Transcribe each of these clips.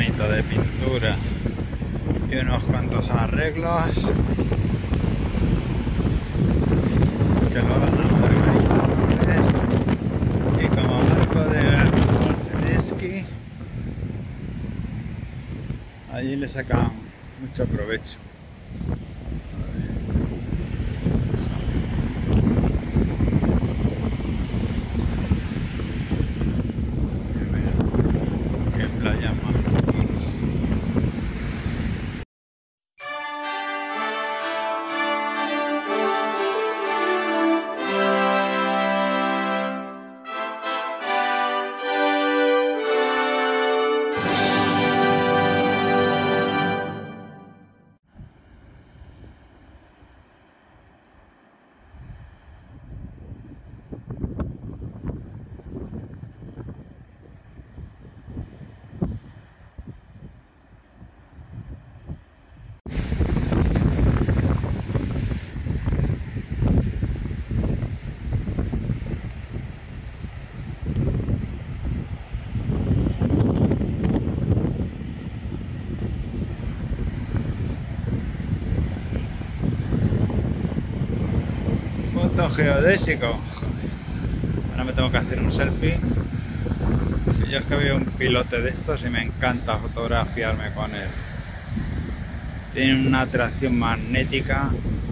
bonito de pintura y unos cuantos arreglos que lo hagan a Margarita Robles. Y como Marco de Zelensky, allí le sacan mucho provecho. Qué playa más. Punto geodésico. Ahora me tengo que hacer un selfie. Yo es que veo un pilote de estos y me encanta fotografiarme con él. Tiene una atracción magnética.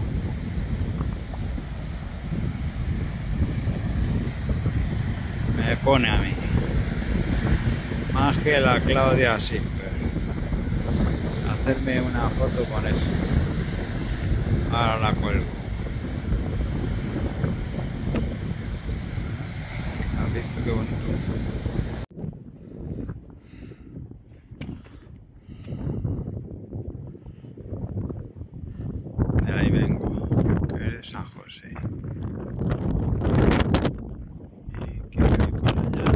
Me pone a mí. Más que la Claudia Schiffer. Hacerme una foto con eso. Ahora la cuelgo. ¿Has visto qué bonito? De ahí vengo, que es de San José. Y quiero ir para allá.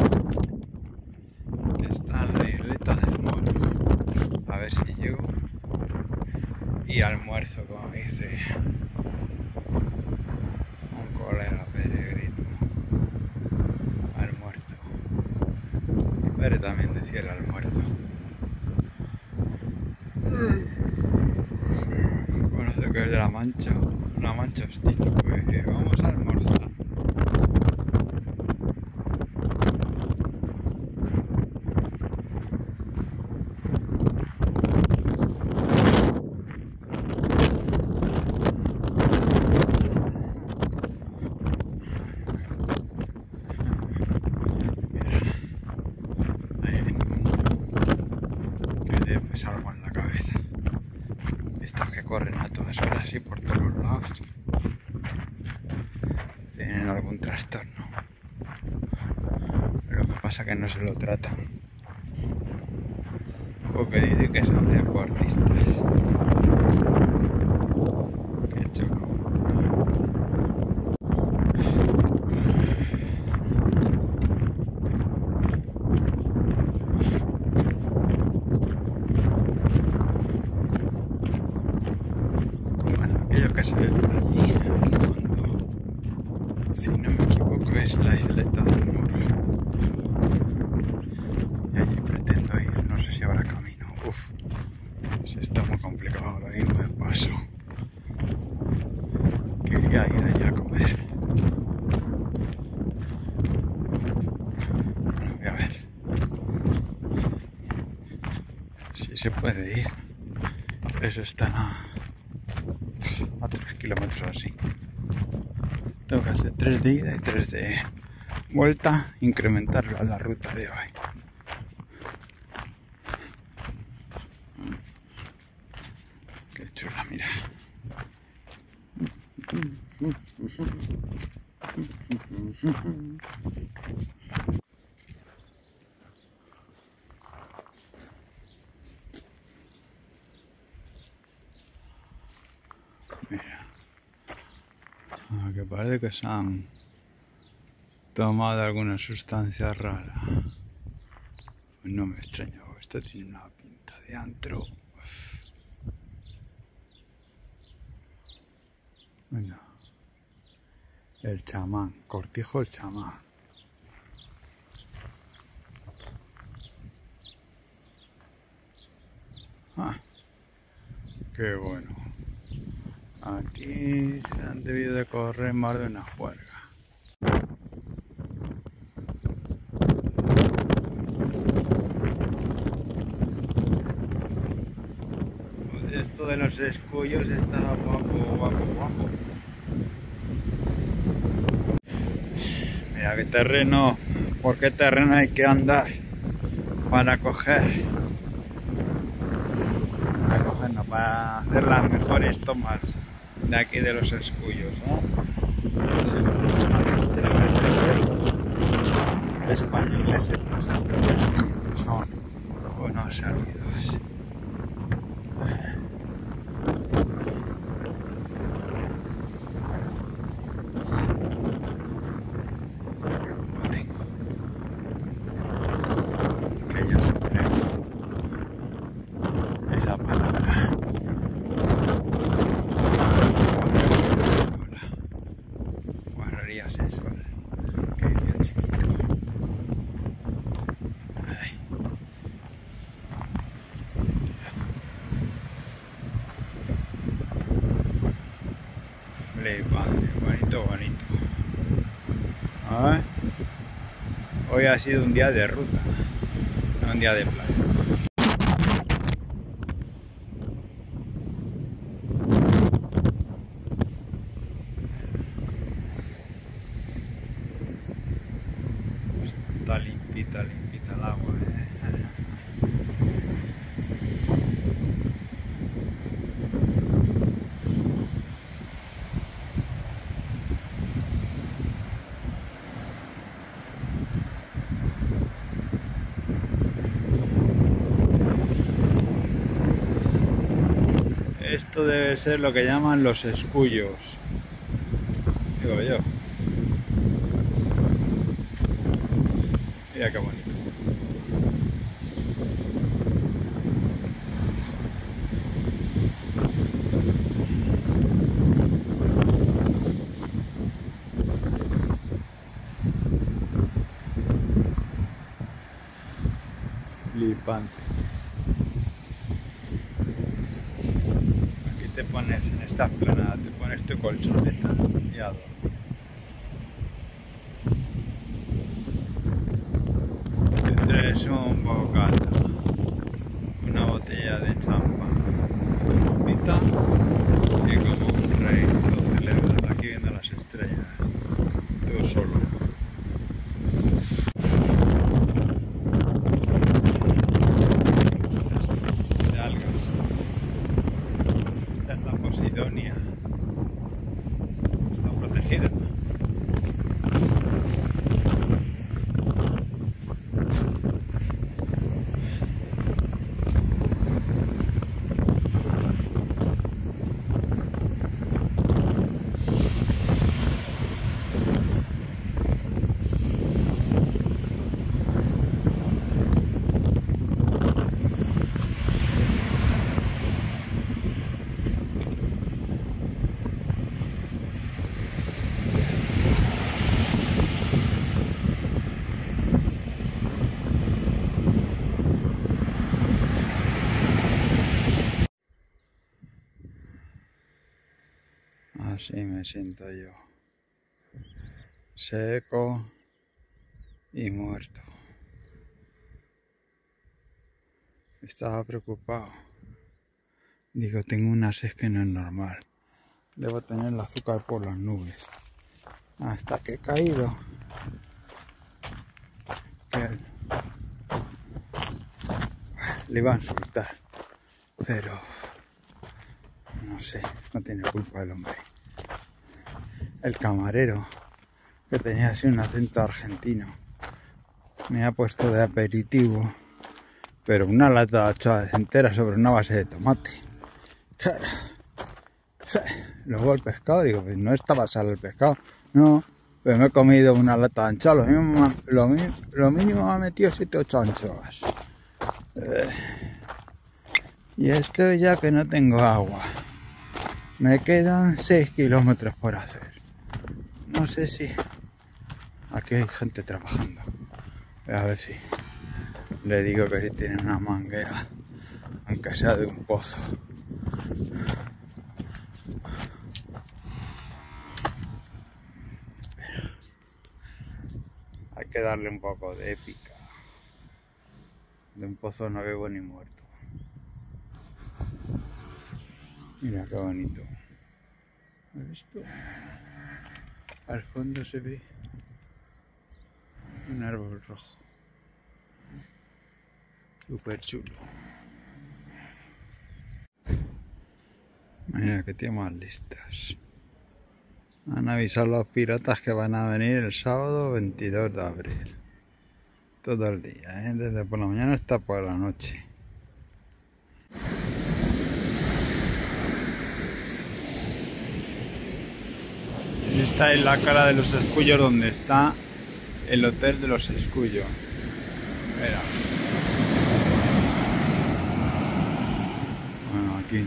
Está en la isleta del Moro. A ver si llego. Y almuerzo, como dice un colega peregrino. Almuerzo. Mi padre también decía el almuerzo. Bueno, sé que es de La Mancha. La Mancha estilo, pues vamos a almorzar. Pues algo en la cabeza. Estos que corren a todas horas y por todos lados tienen algún trastorno. Lo que pasa es que no se lo tratan. Porque dicen que son deportistas. Qué chulo. Aquello que se ve por allí, en el fondo, si no me equivoco, es la isleta del Moro. Y allí pretendo ir, no sé si habrá camino. Uf, si está muy complicado ahora mismo de paso. Quería ir allí a comer. Bueno, voy a ver si se puede ir. Eso está a 3 kilómetros así. Tengo que hacer 3 de ida y 3 de vuelta, incrementarlo a la ruta de hoy. Qué chula, mira. Mira. Que parece que se han tomado alguna sustancia rara. Pues no me extraña, esto tiene una pinta de antro. Bueno, el chamán, Cortijo el chamán. Ah, qué bueno. Aquí se han debido de correr más de una juerga. Esto de los escollos está guapo, guapo, guapo. Mira qué terreno, por qué terreno hay que andar para coger. No, para hacer las mejores tomas de aquí de los escullos, ¿no? Estos españoles se pasan por el son unos salidos. Que yo siempre esa palabra. Guarrerías eso, que decía chiquito. Ay. Flipante, bonito, bonito. A ver. Hoy ha sido un día de ruta, no un día de playa. Está limpita, limpita el agua, Esto debe ser lo que llaman los escullos, digo yo. Mira qué bonito. Flipante. Aquí te pones en esta esplanada, te pones tu colchoneta y a dormir. Te traes un bocata, una botella de champán, tu copita y como un rey lo celebras aquí viendo las estrellas, tú solo. De algas. Esta es la Posidonia. Está protegida. Así me siento yo, seco y muerto. Estaba preocupado. Digo, tengo una sed que no es normal. Debo tener el azúcar por las nubes. Hasta que he caído. Que le iba a insultar. Pero no sé, no tiene culpa el hombre. El camarero, que tenía así un acento argentino, me ha puesto de aperitivo, pero una lata de achadas entera sobre una base de tomate. Claro. Luego el pescado, digo, pues no estaba sal el pescado, no, pero me he comido una lata de anchoas, lo mínimo me ha metido 7 o 8 anchoas. Y esto ya que no tengo agua, me quedan 6 kilómetros por hacer. No sé si aquí hay gente trabajando. A ver si le digo que si tiene una manguera, aunque sea de un pozo. Hay que darle un poco de épica. De un pozo no bebo ni muerto. Mira qué bonito. ¿Has visto? Al fondo se ve un árbol rojo. Súper chulo. Mira que tío más listas. Han avisado los piratas que van a venir el sábado 22 de abril. Todo el día, ¿eh? Desde por la mañana hasta por la noche. Esta es la cara de los Escullos, donde está el hotel de los Escullos. Mira. Bueno, aquí.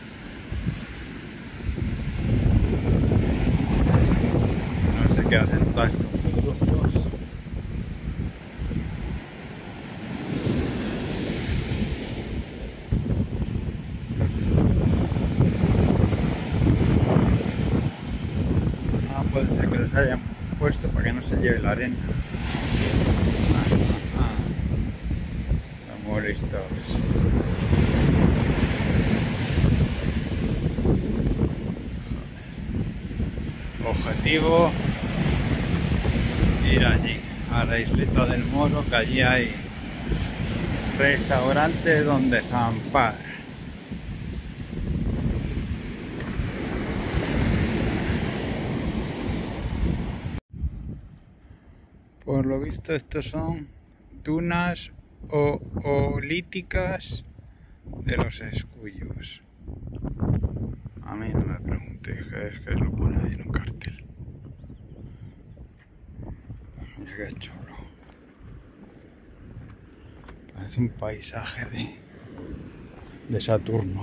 No sé qué hacen todos estos grupos. Puede ser que los hayan puesto para que no se lleve la arena. Son muy listos. Objetivo: ir allí, a la isleta del Moro, que allí hay restaurantes donde zampar. Por lo visto estos son dunas oolíticas de los Escullos. A mí no me pregunté, es que lo pone ahí en un cartel. Mira qué chulo. Parece un paisaje de Saturno.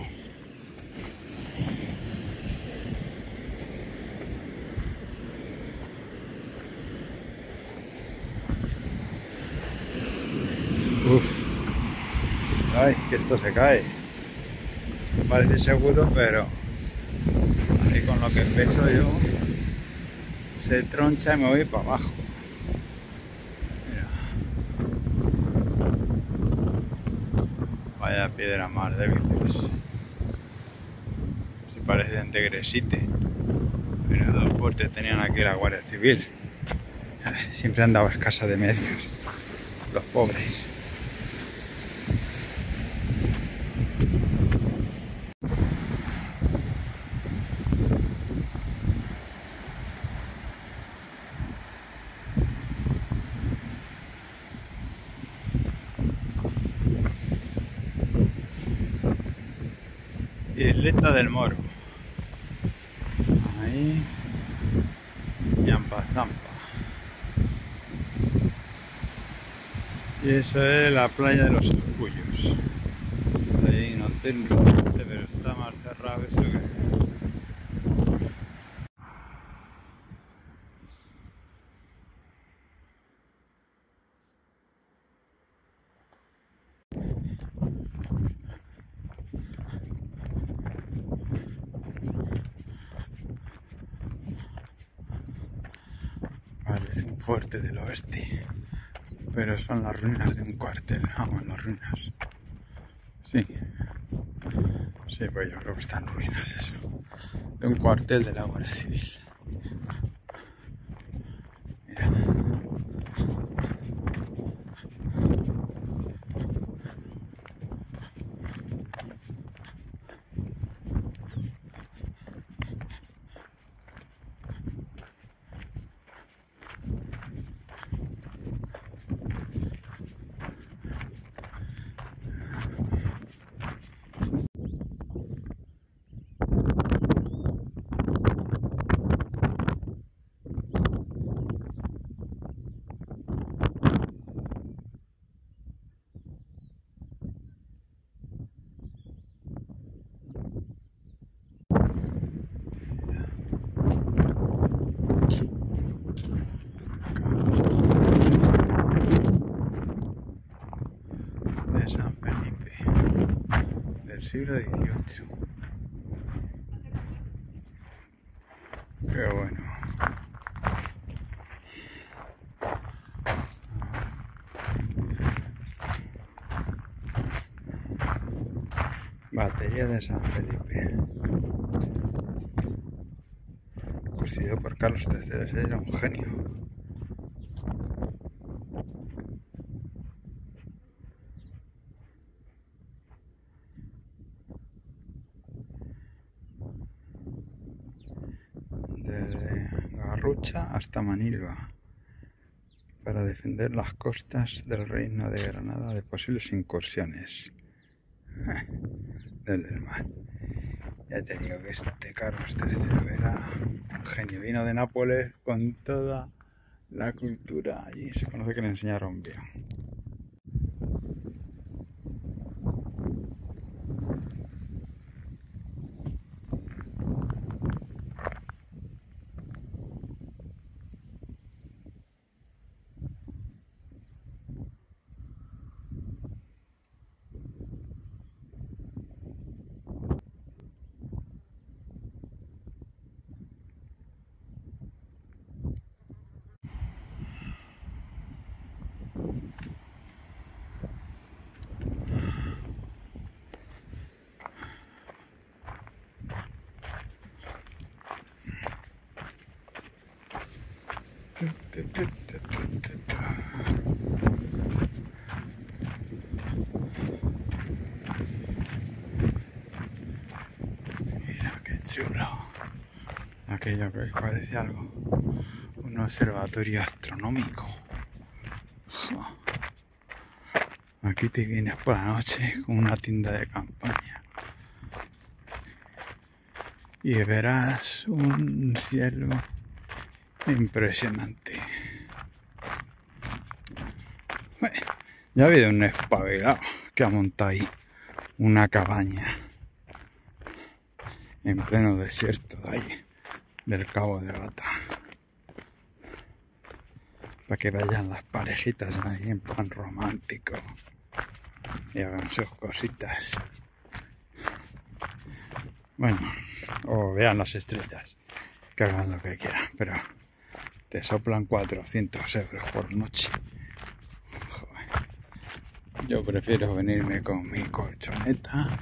Uf. Ay, que esto se cae. Esto parece seguro, pero ahí con lo que peso yo se troncha y me voy para abajo. Mira. Vaya piedra más débiles. Si parecen de gresite. Mira, dos fuertes tenían aquí la Guardia Civil. Siempre han dado escasa de medios. Los pobres. Isleta del Moro. Ahí. Yampa Zampa. Y eso es la playa de los Escullos. Ahí hay un hotel, pero está más cerrado eso que... Parece un fuerte del oeste, pero son las ruinas de un cuartel. Vamos, las ruinas. Sí. Sí, pues yo creo que están ruinas eso. De un cuartel de la Guardia Civil. Mira. siglo XVIII. Qué bueno. Batería de San Felipe. Construido por Carlos III, ese era un genio. Desde Garrucha hasta Manilva, para defender las costas del Reino de Granada de posibles incursiones desde el mar. Ya te digo que este Carlos III era un genio. Vino de Nápoles con toda la cultura allí. Se conoce que le enseñaron bien. Mira qué chulo. Aquello que parece algo, un observatorio astronómico. Aquí te vienes por la noche con una tienda de campaña y verás un cielo impresionante. Bueno, ya ha habido un espabilado que ha montado ahí una cabaña en pleno desierto de ahí, del Cabo de Gata, para que vayan las parejitas ahí en plan romántico y hagan sus cositas. Bueno, o vean las estrellas, que hagan lo que quieran, pero te soplan 400 euros por noche. Joder. Yo prefiero venirme con mi colchoneta,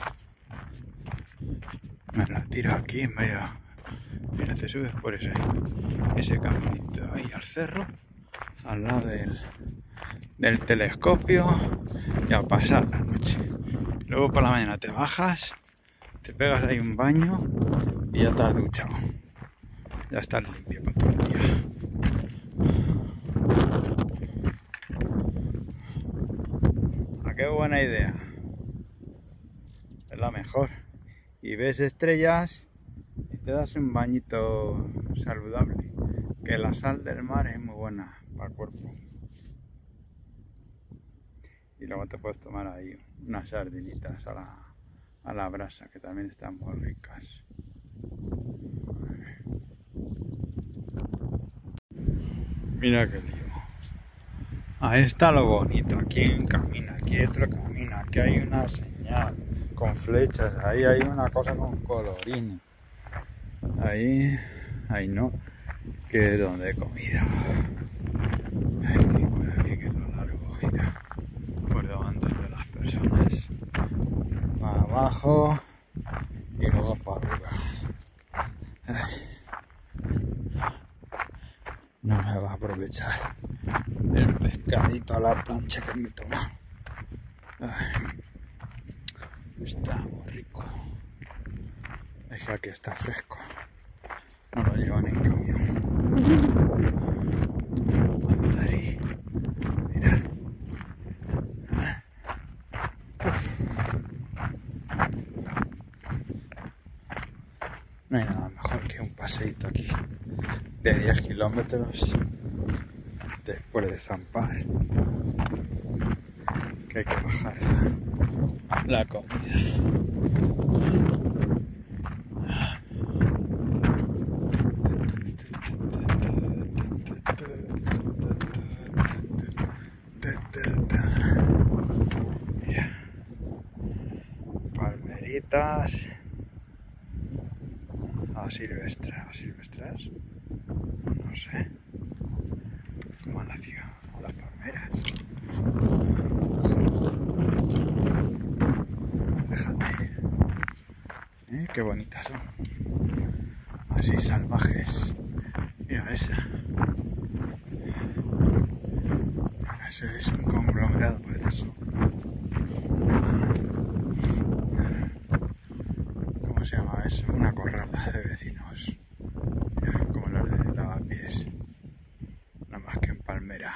me la tiro aquí en medio. Mira, te subes por ese caminito ahí al cerro, al lado del telescopio, y a pasar la noche. Luego por la mañana te bajas, te pegas ahí un baño y ya estás duchado. Ya estás limpio para todo el día. ¿A qué buena idea? Es la mejor. Y ves estrellas y te das un bañito saludable. Que la sal del mar es muy buena para el cuerpo. Y luego te puedes tomar ahí unas sardinitas a la brasa, que también están muy ricas. Mira qué lío. Ahí está lo bonito. Aquí hay un camino, aquí hay otro camino, aquí hay una señal con flechas, ahí hay una cosa con colorines. Ahí no, que es donde he comido. Aquí por aquí, que es lo largo, mira, por delante de las personas. Para abajo y luego para arriba. No me va a aprovechar el pescadito a la plancha que me toma. Está muy rico. Deja que está fresco. No lo llevan en camión. A Madrid. Mira. No hay nada mejor que un paseíto aquí de 10 kilómetros después de zampar, que hay que bajar la comida. Mira, palma ovejitas. A silvestras, no sé cómo han nacido las palmeras. Fíjate, qué bonitas son, así salvajes. Mira esa. Eso es un conglomerado, parece eso. ¿Cómo se llama eso? Una corrala de vecinos. Mira, como los de Lavapiés. Nada más que en palmera.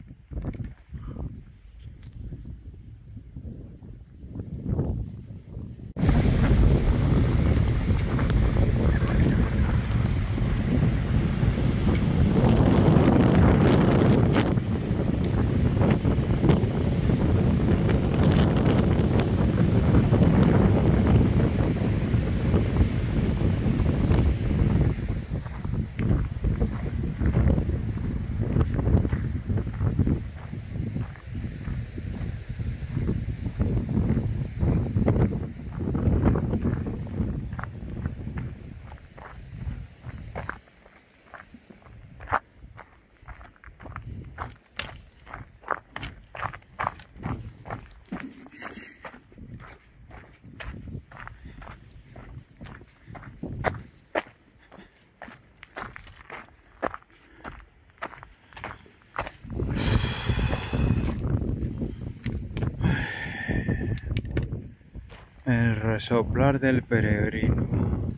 El resoplar del peregrino.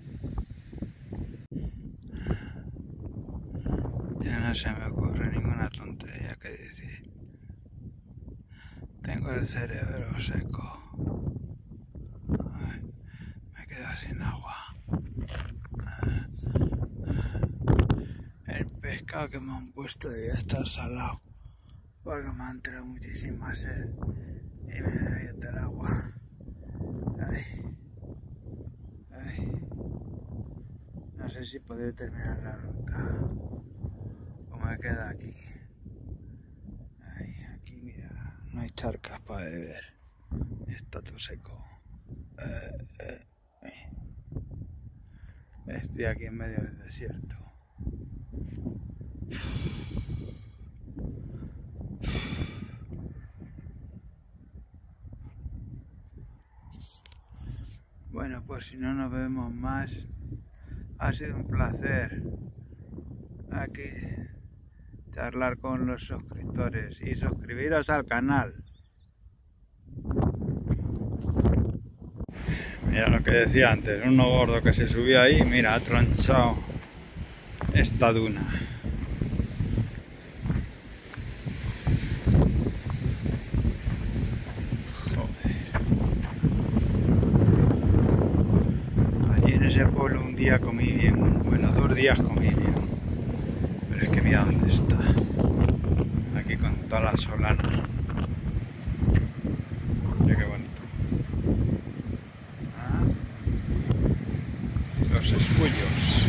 Ya no se me ocurre ninguna tontería que decir. Tengo el cerebro seco. Ay, me quedo sin agua. El pescado que me han puesto debía estar salado, porque me ha entrado muchísima sed y me he bebido el agua. Ay. No sé si podré terminar la ruta o me quedo aquí. Ay, aquí mira, no hay charcas para beber. Está todo seco. Estoy aquí en medio del desierto. Bueno, pues si no nos vemos más, ha sido un placer aquí charlar con los suscriptores y suscribiros al canal. Mira lo que decía antes, uno gordo que se subió ahí, mira, ha tronchado esta duna. Ese pueblo un día comí bien, bueno, 2 días comí bien, pero es que mira dónde está, aquí con toda la solana, mira qué bonito. Los escullos.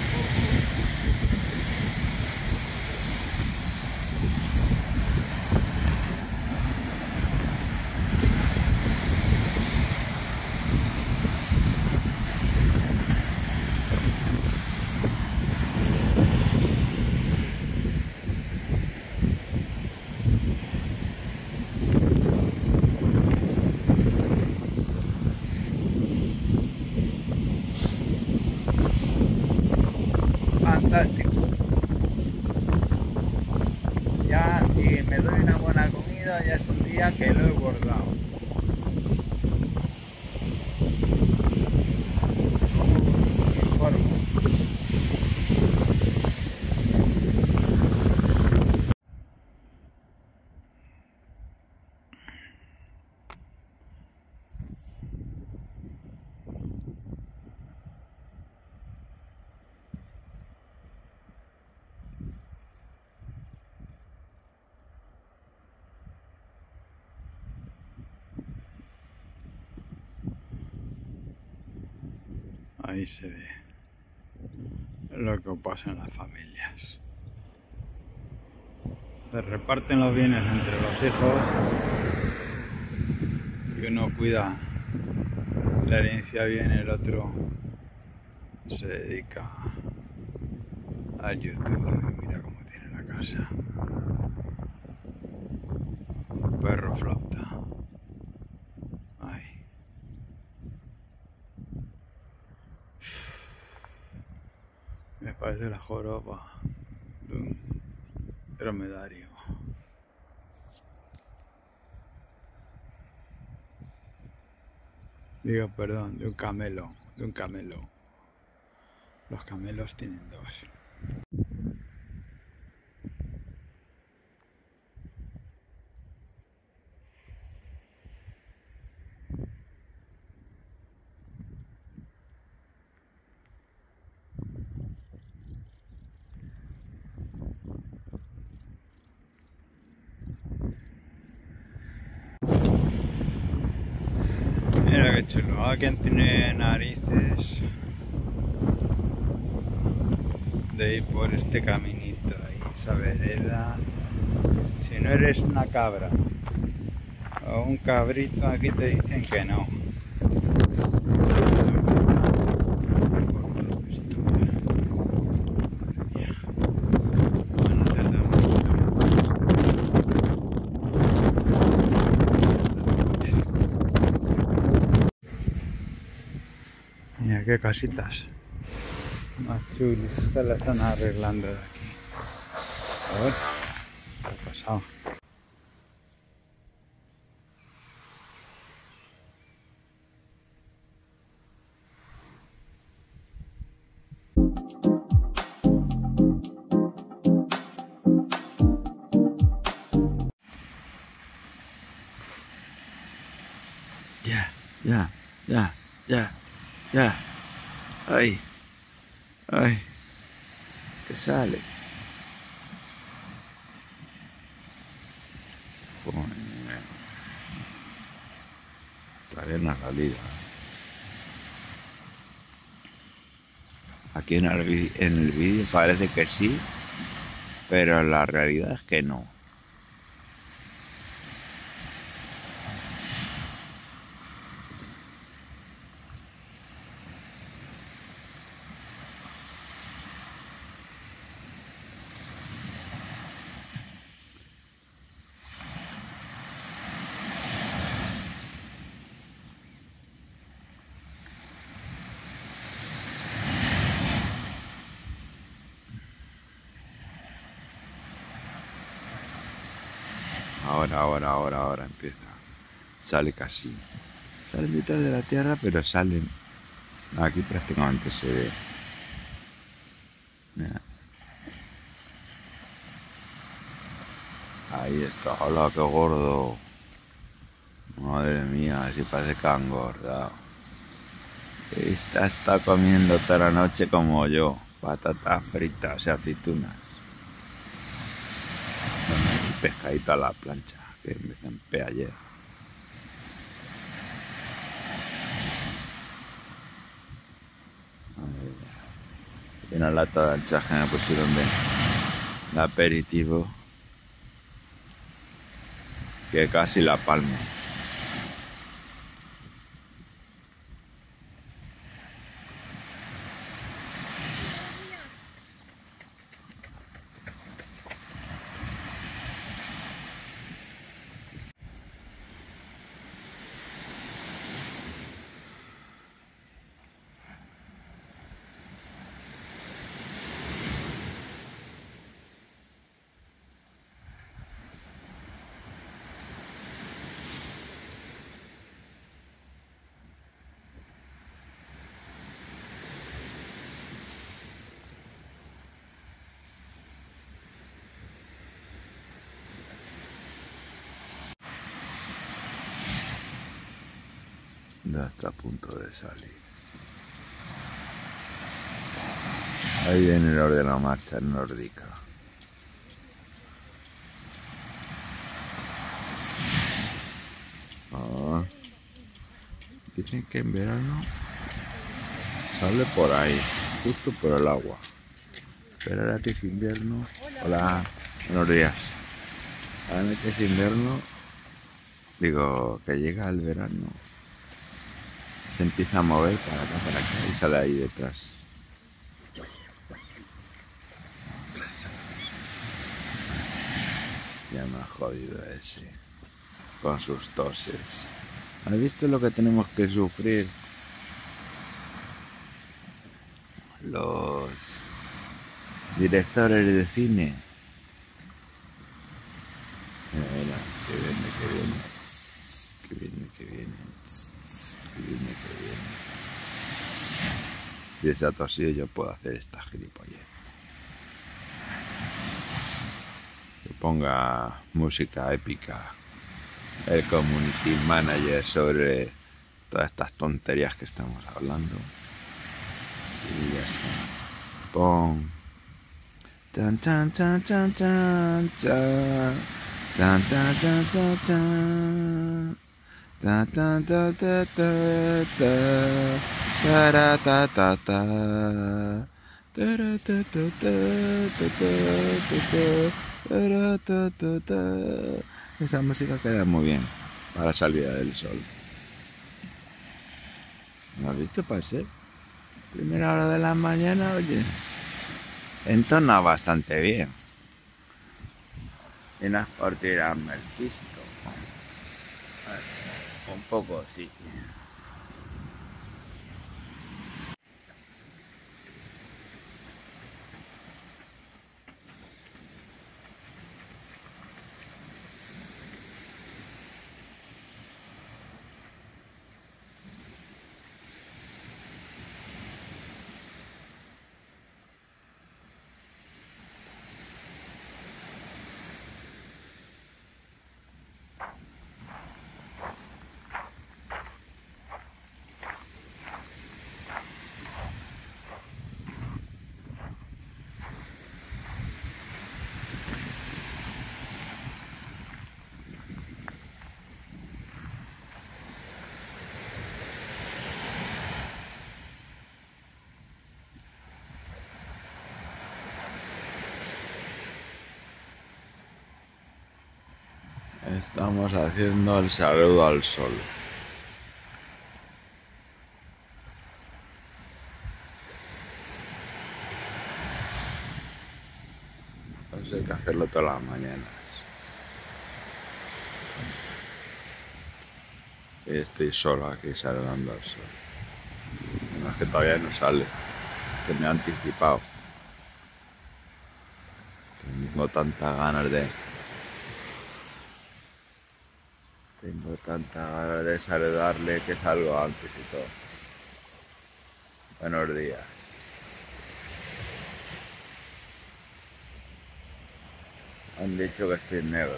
Fantástico. Ya si me doy una buena comida, ya es un día que lo he bordado. Ahí se ve lo que pasa en las familias. Se reparten los bienes entre los hijos y uno cuida La herencia bien, el otro se dedica al YouTube. Mira cómo tiene la casa. Un perro flauta. Ay. Me parece la joroba de un dromedario. Digo, perdón, de un camelo. De un camelo. Los camelos tienen dos. Mira qué chulo. Alguien tiene narices de ir por este caminito ahí, esa vereda. Si no eres una cabra o un cabrito, aquí te dicen que no. Mira qué casitas más chulas. Esta la están arreglando de aquí. A ver, ¿qué ha pasado? Ya. Ay, que sale. Joder. Todavía una salida. Aquí en el vídeo parece que sí, pero la realidad es que no. Ahora empieza. Sale casi. Salen detrás de la tierra, pero salen. Aquí prácticamente se ve. Mira. Ahí está, hola, qué gordo. Madre mía, si parece que han engordado. Esta está comiendo toda la noche como yo. Patatas fritas y aceitunas. Un pescadito a la plancha, que me zampé ayer. Y una lata de anchas que me pusieron de aperitivo, que casi la palmo. Ya está a punto de salir. Ahí viene el orden a marcha nórdica. Dicen que en verano sale por ahí, justo por el agua. Pero ahora que es invierno... Hola, buenos días. Ahora que es invierno, digo, que llega el verano, se empieza a mover para acá, y sale ahí detrás. Ya me ha jodido ese, con sus toses. ¿Has visto lo que tenemos que sufrir los directores de cine? Mira, que viene, que viene. Que viene, que viene. Que viene, que viene. Si es atosido yo puedo hacer esta gilipollez. Que ponga música épica el community manager sobre todas estas tonterías que estamos hablando. Y ya está. Pon. Tan tan tan tan tan tan. Tan tan tan tan tan. Ta ta ta ta ta ta. Ta ta ta ta. Ta ta ta ta ta ta. Esa música queda muy bien para la salida del sol. ¿No has visto pasar? Primera hora de la mañana, oye, entona bastante bien. Y no es por tirarme el pisto. Un poco sí. Estamos haciendo el saludo al sol. Pues hay que hacerlo todas las mañanas. Y estoy solo aquí saludando al sol. No, es que todavía no sale, que me ha anticipado. Tengo tantas ganas de... Tengo tantas ganas de saludarle que salgo antes y todo. Buenos días. Han dicho que estoy negro.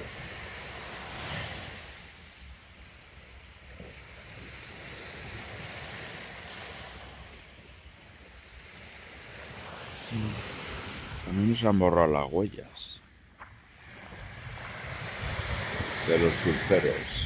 A mí nos han borrado las huellas de los surferos.